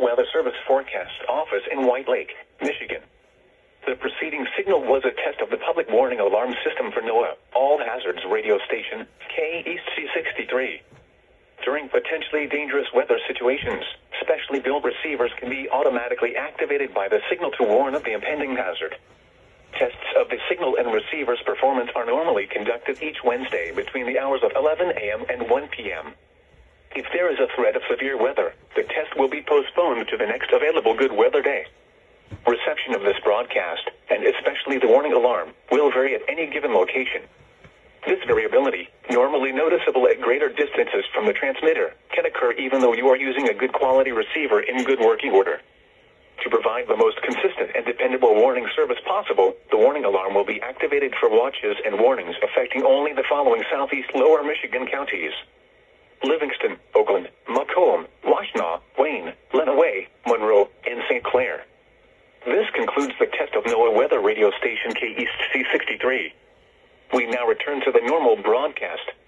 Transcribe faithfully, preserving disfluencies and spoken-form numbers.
Weather Service Forecast Office in White Lake, Michigan. The preceding signal was a test of the public warning alarm system for NOAA All Hazards radio station, K East C sixty-three. During potentially dangerous weather situations, specially built receivers can be automatically activated by the signal to warn of the impending hazard. Tests of the signal and receiver's performance are normally conducted each Wednesday between the hours of eleven a m and one p m If there is a threat of severe weather, the test will be postponed to the next available good weather day. Reception of this broadcast, and especially the warning alarm, will vary at any given location. This variability, normally noticeable at greater distances from the transmitter, can occur even though you are using a good quality receiver in good working order. To provide the most consistent and dependable warning service possible, the warning alarm will be activated for watches and warnings affecting only the following southeast lower Michigan counties: Livingston, Oakland, Macomb, Washtenaw, Wayne, Lenawee, Monroe, and Saint Clair. This concludes the test of NOAA weather radio station K East C sixty-three. We now return to the normal broadcast.